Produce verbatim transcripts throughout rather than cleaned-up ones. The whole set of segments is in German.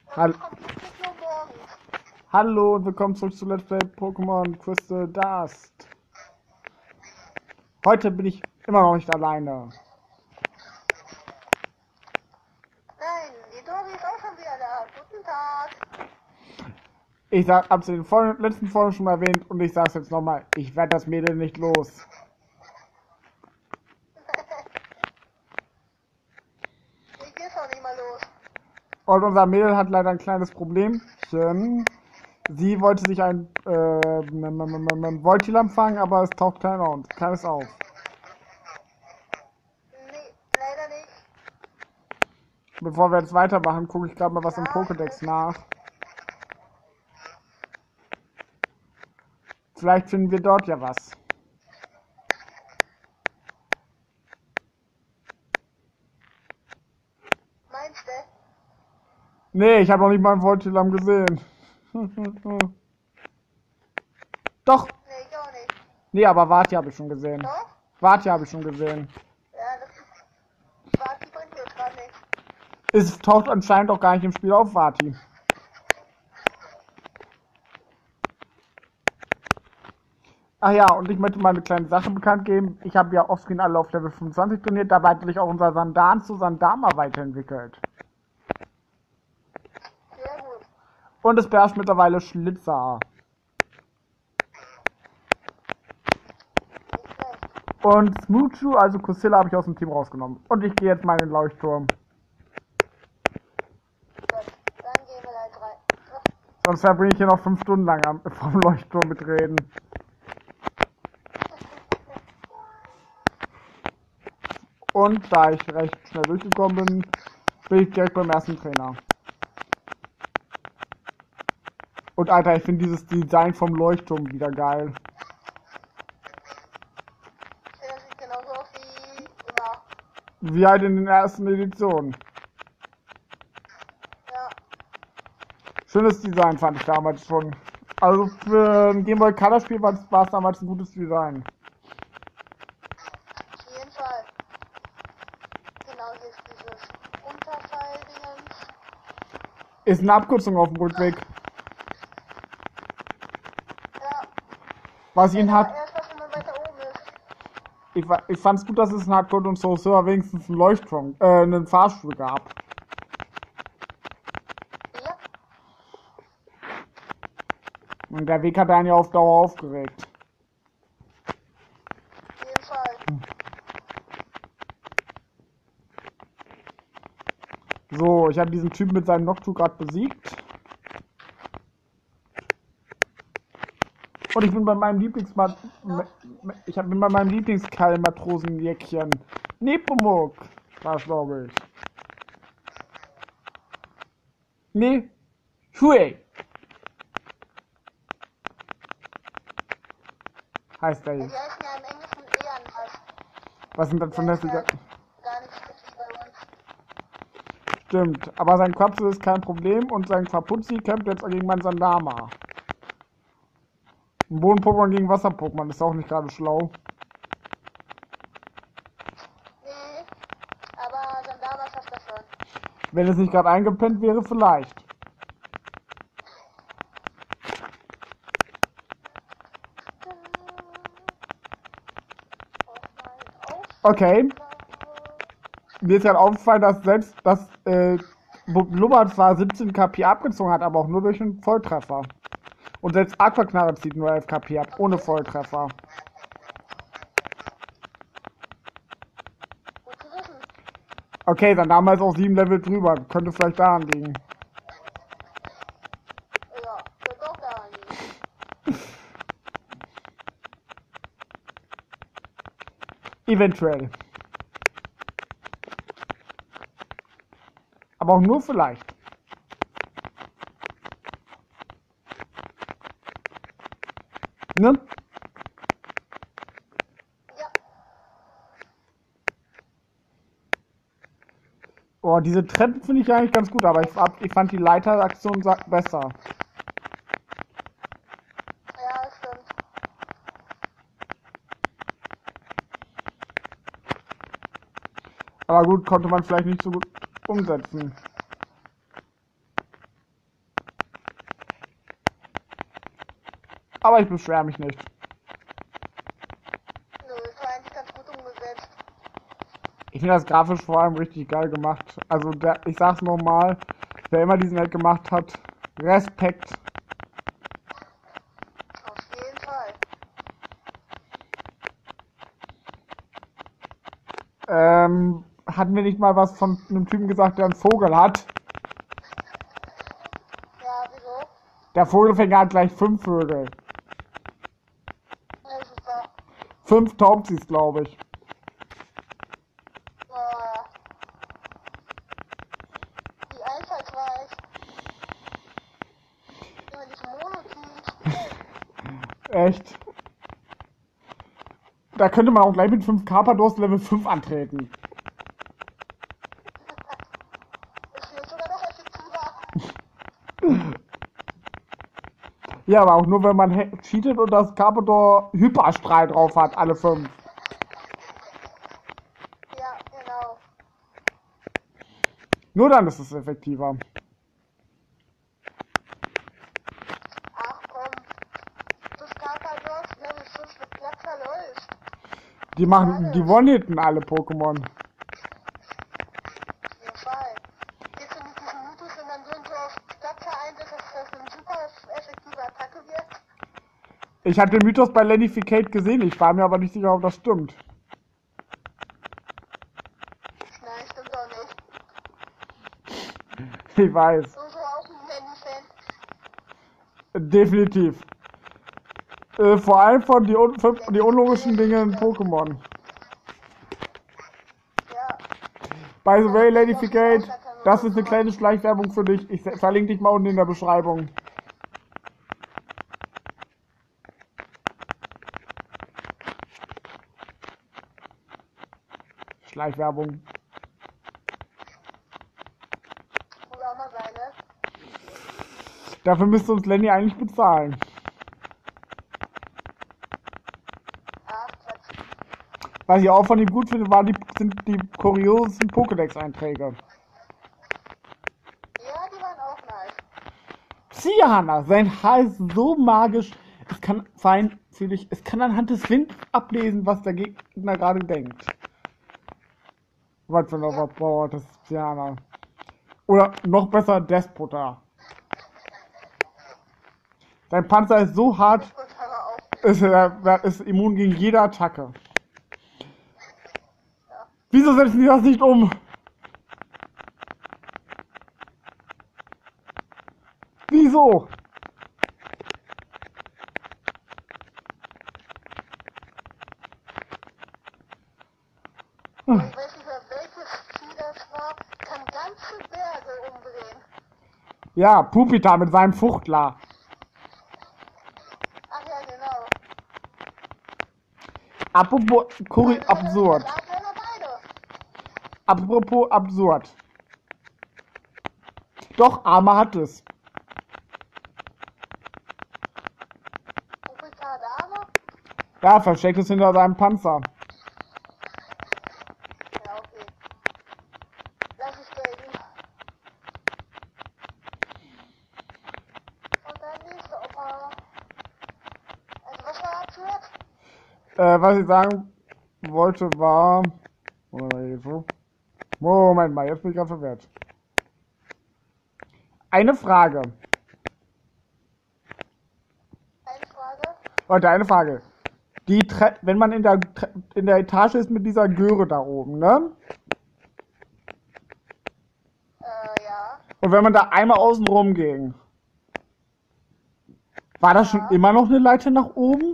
Hall Nicht nur morgens. Hallo und willkommen zurück zu Let's Play Pokémon Crystal Dust. Heute bin ich immer noch nicht alleine. Nein, die Dori ist auch schon wieder da. Guten Tag. Ich sag, hab's in den vor letzten Folgen schon mal erwähnt und ich sag's jetzt nochmal, ich werde das Mädel nicht los. Ich geh's auch nicht mal los. Und unser Mädel hat leider ein kleines Problemchen. Sie wollte sich ein äh, Voltilam fangen, aber es taucht keiner und keines auf. Nee, leider nicht. Bevor wir jetzt weitermachen, gucke ich gerade mal was im Ja, Pokédex das- nach. Vielleicht finden wir dort ja was. Meinst du? Nee, ich habe noch nicht mal ein Voltilam gesehen. Doch. Nee, ich auch nicht. Nee, aber Vati habe ich schon gesehen. Doch? Vati habe ich schon gesehen. Ja, das war die bringt mir gerade nicht. Es taucht anscheinend auch gar nicht im Spiel auf, Vati. Ach ja, und ich möchte mal eine kleine Sache bekannt geben. Ich habe ja offscreen alle auf Level fünfundzwanzig trainiert. Dabei hat sich auch unser Sandan zu Sandama weiterentwickelt. Sehr gut. Und es beherrscht mittlerweile Schlitzer. Nicht schlecht. Und Smoochu, also Kusilla, habe ich aus dem Team rausgenommen. Und ich gehe jetzt mal in den Leuchtturm. Gut. Dann gehen wir gleich rein. Oh, Sonst verbringe ich hier noch fünf Stunden lang am, vom Leuchtturm mit Reden. Und da ich recht schnell durchgekommen bin, bin ich direkt beim ersten Trainer. Und Alter, ich finde dieses Design vom Leuchtturm wieder geil. der sieht genauso aus wie immer. Wie halt in den ersten Editionen. Ja. Schönes Design fand ich damals schon. Also für ein Game Boy Color Spiel war es damals ein gutes Design. Auf jeden Fall. Genau, hier ist dieses Unterfall-Dingens. Ist eine Abkürzung auf dem Rückweg. Ja. Was ihn Aber hat. erst, was wenn man weiter oben ist. Ich, wa- ich fand's gut, dass es in Hardcore und Soul Silver wenigstens einen Leuchtturm, äh, einen Fahrstuhl gab. Ja. Und der Weg hat einen ja auf Dauer aufgeregt. Auf jeden Fall. So, ich habe diesen Typen mit seinem Noctu gerade besiegt. Und ich bin bei meinem Lieblingsmat... Ich hab- bin bei meinem Lieblingskeil-Matrosenjäckchen. Nepomuk. War es, glaube ich. Nee. Hui. Heißt der Ja, jetzt. die heißen ja im Englischen Ehrenhass. Was sind das für Der ist hässliche... ja gar nicht so wie bei uns. Stimmt. Aber sein Quapsel ist kein Problem und sein Quapuzzi kämpft jetzt gegen meinen Sandama. Ein Boden-Pokémon gegen Wasser-Pokémon ist auch nicht gerade schlau. Nee, aber dann damals hast du das schon. Wenn es nicht gerade eingepennt wäre, vielleicht. Okay. Mir ist gerade aufgefallen, dass selbst das äh, Blubber zwar siebzehn K P abgezogen hat, aber auch nur durch einen Volltreffer. Und selbst Aquaknarre zieht nur elf K P ab, ohne Volltreffer. Gut zu wissen. Okay, dann damals auch sieben Level drüber. Könnte vielleicht daran liegen. Ja, wird doch daran liegen. Eventuell. Aber auch nur vielleicht. Ne? Ja, Oh, diese Treppen finde ich eigentlich ganz gut, aber ich, hab- ich fand die Leiteraktion sa- besser. ja, das stimmt. Aber gut, konnte man vielleicht nicht so gut umsetzen. Aber ich beschwere mich nicht. Nö, ist war eigentlich ganz gut umgesetzt. Ich finde das grafisch vor allem richtig geil gemacht. Also der, ich sag's nochmal, wer immer diesen Hack gemacht hat, Respekt. Auf jeden Fall. Ähm, hatten wir nicht mal was von einem Typen gesagt, der einen Vogel hat? Ja, wieso? Der Vogelfänger hat gleich fünf Vögel. Ja, super. Fünf Taubsis, glaube ich. Boah. Wie einfallsreich. Immer diese Monotyp. Echt. Da könnte man auch gleich mit fünf Carpadors Level fünf antreten. Das wird sogar noch effektiver. Ja, aber auch nur, wenn man he- cheatet und das Carpador Hyperstrahl drauf hat, alle fünf. Ja, genau. Nur dann ist es effektiver. Ach komm. Das Carpador Level fünf mit Platzer läuft. Die machen, die One-Hitten alle Pokémon. Auf jeden Fall. Gehst du mit diesem Mythos, wenn man so und so auf Platzer einsetzt, dass das eine super effektive Attacke wird? Ich hatte den Mythos bei Lenificate gesehen, ich war mir aber nicht sicher, ob das stimmt. Nein, stimmt auch nicht. Ich weiß. So, so auch ein Nanny-Fan. Definitiv. Äh, vor allem von die, un fünf- die unlogischen Dinge in Pokémon. Ja. By the way, Lenificate, das ist eine kleine Schleichwerbung für dich. Ich verlinke dich mal unten in der Beschreibung. Schleichwerbung. Muss auch mal sein, ne? Dafür müsste uns Lenny eigentlich bezahlen. Ach, Quatsch. Was ich auch von ihm gut finde, waren die, sind die kuriosen Pokédex-Einträge. Ja, die waren auch nice. Psyana, sein Haar ist so magisch, es kann feinfühlig, es kann anhand des Winds ablesen, was der Gegner gerade denkt. Was für ein Overpower, das ist Psyana. Oder noch besser, Despota. Sein Panzer ist so hart, Gut, aber auch. ist er er ist immun gegen jede Attacke. Wieso setzen die das nicht um? Wieso? Ich weiß nicht mehr, welches Vieh das war. Kann ganze Berge umdrehen. Ja, Pupita mit seinem Fuchtler. Ach ja, genau. Apropos Kuri absurd. Da haben wir beide. Apropos absurd. Doch, Arma hat es. Kupita Dame? Ja, versteckt es hinter seinem Panzer. Ja, okay. Lass es gelten. Und dann nächste Opa. Also, was war absurd? Äh, was ich sagen wollte war... Moment mal, jetzt so. Moment mal, jetzt bin ich gerade verwirrt. Eine Frage. Eine Frage. Leute, eine Frage. Die Tre wenn man in der, Tre in der Etage ist mit dieser Göre da oben, ne? Äh, ja. Und wenn man da einmal außen rum ging, war das schon Ja. immer noch eine Leiter nach oben?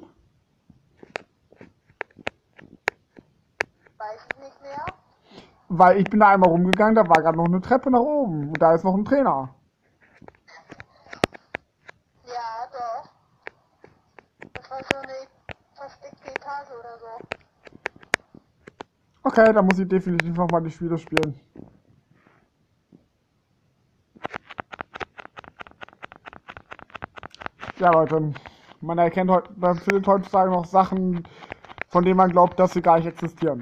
Weiß ich nicht mehr. Weil ich bin da einmal rumgegangen, da war gerade noch eine Treppe nach oben. Und da ist noch ein Trainer. Ja, doch. Das war so eine versteckte Etage oder so. Okay, da muss ich definitiv nochmal die Spiele spielen. Ja, Leute, man erkennt heute, man findet heutzutage noch Sachen, von denen man glaubt, dass sie gar nicht existieren.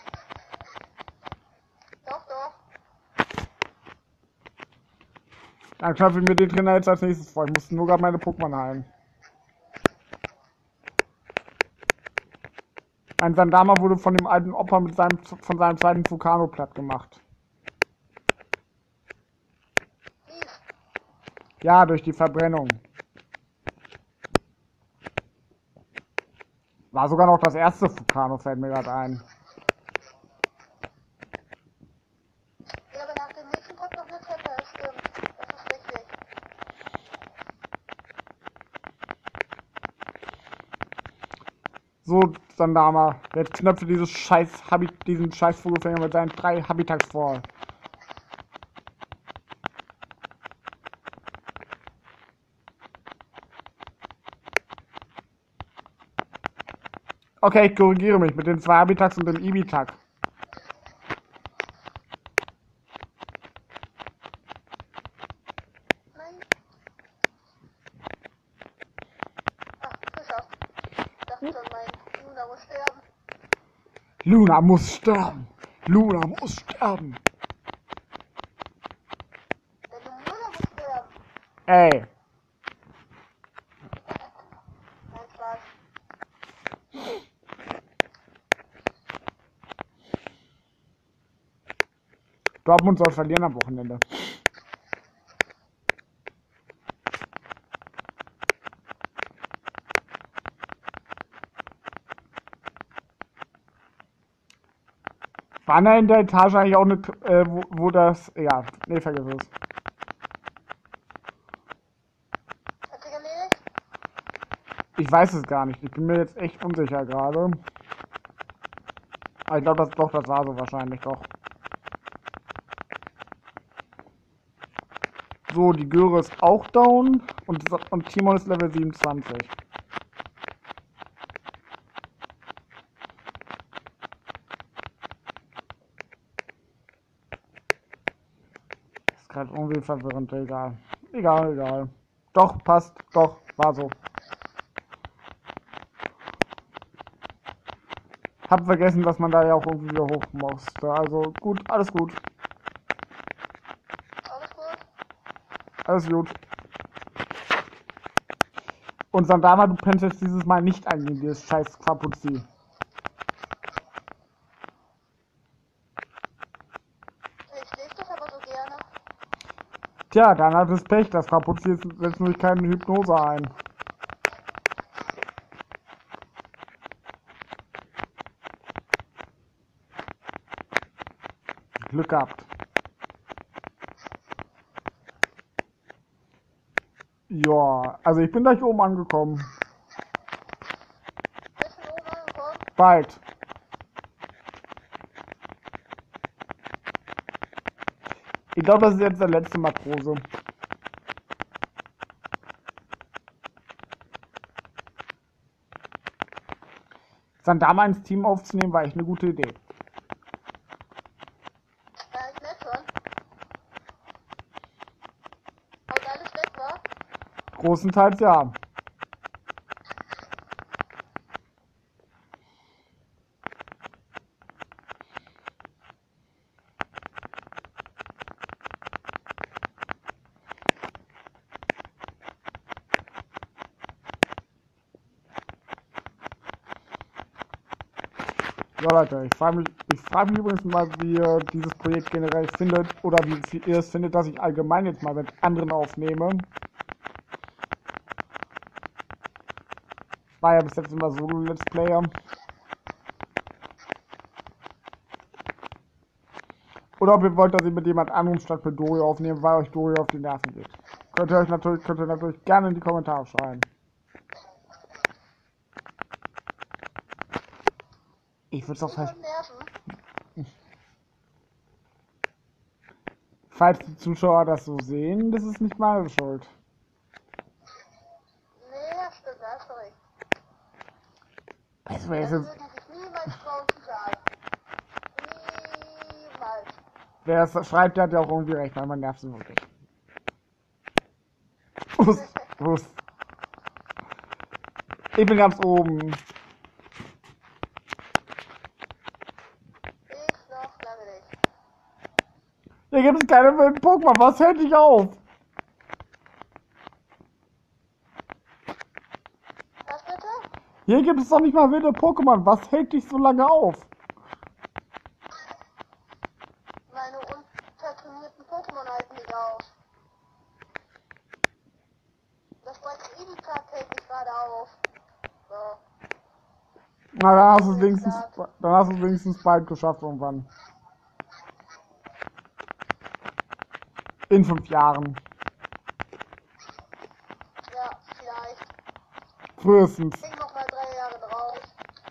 Doch, doch. Dann knöpfe ich mir den Trainer jetzt als nächstes vor. Ich musste nur gerade meine Pokémon heilen. Ein Sandama wurde von dem alten Opa mit seinem, von seinem zweiten Vulcano platt gemacht. Wie? Ja, durch die Verbrennung. War sogar noch das erste Vulcano, fällt mir gerade ein. Ja, aber nach dem nächsten kommt noch eine Treppe, das stimmt. Das ist richtig. So, Sandama, jetzt knöpfe dieses scheiß Habit, diesen scheiß Vogelfänger mit seinen drei Habitats vor. Okay, ich korrigiere mich mit den zwei Habitats und dem Ibitak. Nein. Ach, geschafft. Ich dachte schon, mein Luna muss sterben. Luna muss sterben. Luna muss sterben. Der Luna muss sterben. Ey. Nein, Spaß. Dortmund soll verlieren am Wochenende. War da in der Etage eigentlich auch eine, äh, wo, wo das, ja, nee, vergiss es. Hat sich erledigt? Ich weiß es gar nicht. Ich bin mir jetzt echt unsicher gerade. Aber ich glaube, das doch, das war so wahrscheinlich doch. So, die Göre ist auch down und, und Timon ist Level siebenundzwanzig. Ist gerade irgendwie verwirrend, egal. Egal, egal. Doch, passt, doch, war so. Hab vergessen, dass man da ja auch irgendwie wieder hoch musste. Also gut, alles gut. Alles gut? Alles gut. Und Sandama, du pennst jetzt dieses Mal nicht ein in dieses scheiß Quapuzzi. Ich lese das aber so gerne. Tja, dann hat es Pech. Das Quapuzzi setzt nämlich keine Hypnose ein. Glück gehabt. Ja, also ich bin gleich oben angekommen. Bist du oben angekommen? Bald. Ich glaube, das ist jetzt der letzte Matrose. Sandama ins Team aufzunehmen, war echt eine gute Idee. Ja, ich merk schon. Und alles weg war? Großenteils ja. Ja, Leute, ich frage mich, ich frage mich übrigens mal, wie ihr dieses Projekt generell findet oder wie, wie ihr es findet, dass ich allgemein jetzt mal mit anderen aufnehme. War ja bis jetzt immer Solo-Let's Player. Oder ob ihr wollt, dass ich mit jemand anderem statt mit Dorio aufnehme, weil euch Dorio auf die Nerven geht. Könnt ihr euch natürlich, könnt ihr natürlich gerne in die Kommentare schreiben. Ich würde es auch Nicht vielleicht, von Nerven. falls die Zuschauer das so sehen, das ist nicht meine Schuld. Nee, das stimmt, da hast du recht. Also, Das es würde ist, ich sich niemals trauen zu sagen. Niemals. wer es schreibt, der hat ja auch irgendwie recht, weil man nervt sie wirklich. Ust, ust. Ich bin ganz oben. Ich noch lange nicht. Hier gibt es keine wilden Pokémon, was hält dich auf? Was bitte? Hier gibt es doch nicht mal wilde Pokémon. Was hält dich so lange auf? Meine untertrainierten Pokémon halten mich auf. Das Deutsche Edikat hält mich gerade auf. So. Na, dann hast du es wenigstens, dann hast du es wenigstens bald geschafft irgendwann. In fünf Jahren. Ja, vielleicht. Frühestens. Ich noch mal drei Jahre drauf.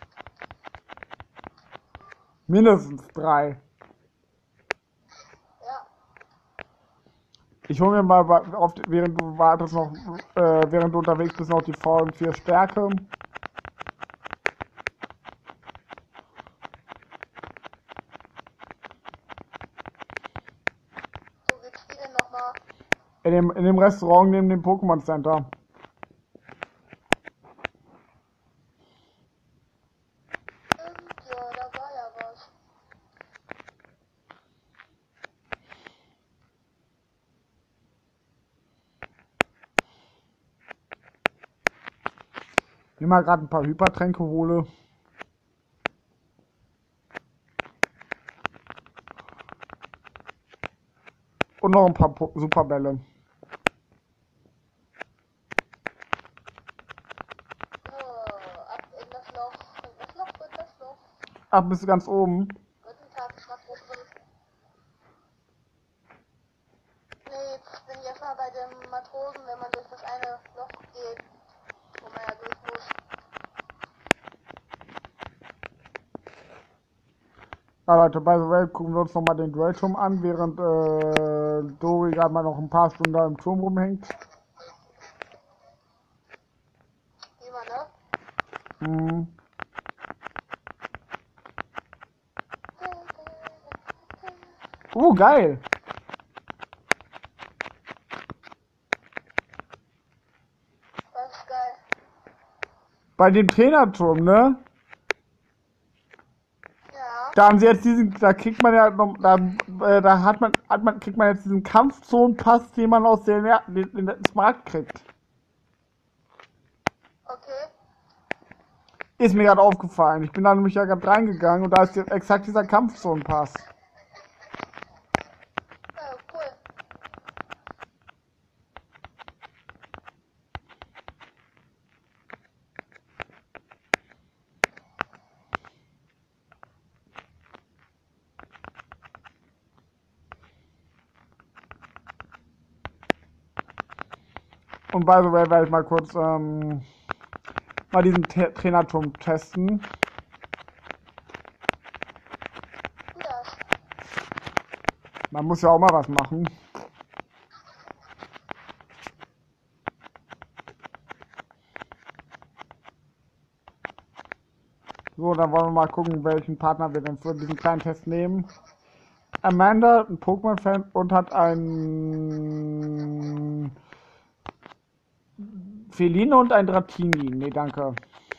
Mindestens drei. Ja. Ich hole mir mal, auf, während du wartest noch, äh, während du unterwegs bist, noch die V und vier Stärke. Wo gibt's die denn nochmal? In dem, in dem Restaurant neben dem Pokémon Center. Stimmt, ja, da war ja was. Ich mal gerade ein paar Hypertränke hole. Und noch ein paar po Superbälle. Oh, ab in das Loch. In das Loch wird das Loch. Ach, bist du ganz oben? Guten Tag, Matrosen. Nee, jetzt bin ich erstmal bei dem Matrosen, wenn man durch das eine Loch geht, wo man ja durch muss. Ja, Leute, bei der Welt gucken wir uns nochmal den Duellturm an, während äh, Dori gerade mal noch ein paar Stunden da im Turm rumhängt. Immer, ne? Hm. Oh, geil! Das ist geil. Bei dem Trainerturm, ne? Ja. Da haben sie jetzt diesen, da kriegt man ja noch, da, äh, da hat man, hat man, kriegt man jetzt diesen Kampfzonenpass, den man aus der, den, den, den Smart kriegt. Okay. Ist mir gerade aufgefallen. Ich bin da nämlich ja gerade reingegangen und da ist jetzt exakt dieser Kampfzonenpass. Ja, cool. Und by the way werde ich mal kurz ähm, mal diesen T Trainerturm testen. Das. Man muss ja auch mal was machen. So, dann wollen wir mal gucken, welchen Partner wir denn für diesen kleinen Test nehmen. Amanda, ein Pokémon-Fan und hat ein Feline und ein Dratini. Nee, danke.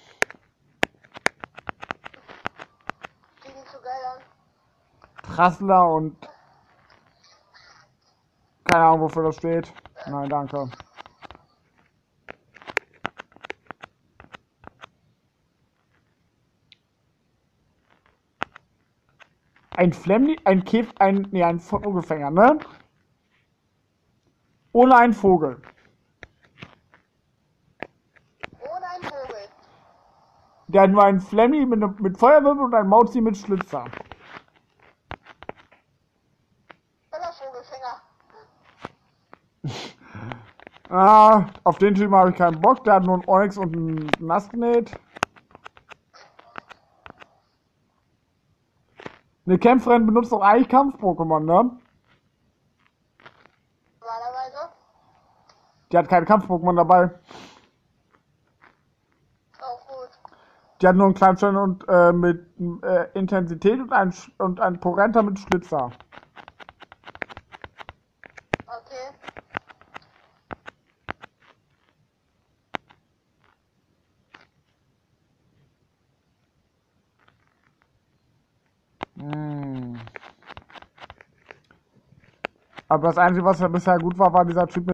Sieht nicht so geil an. Trassler und keine Ahnung, wofür das steht. Nein, danke. Ein Flemmi, ein Käf, ein, nee, ein Vogelfänger, ne? Ohne einen Vogel. Ohne einen Vogel. Der hat nur einen Flemmi mit, ne- mit Feuerwirbel und einen Mauzi mit Schlitzer. Oder Vogelfänger. Ah, auf den Typen habe ich keinen Bock. Der hat nur einen Onyx und einen Nassgnät. Eine Kämpferin benutzt doch eigentlich Kampf-Pokémon, ne? Normalerweise. Die hat keine Kampf-Pokémon dabei. Auch gut. Die hat nur einen kleinen Stein und äh, mit äh, Intensität und einen, Sch- und einen Porenta mit Schlitzer. Okay. Hm. Aber das Einzige, was ja bisher gut war, war dieser Typ mit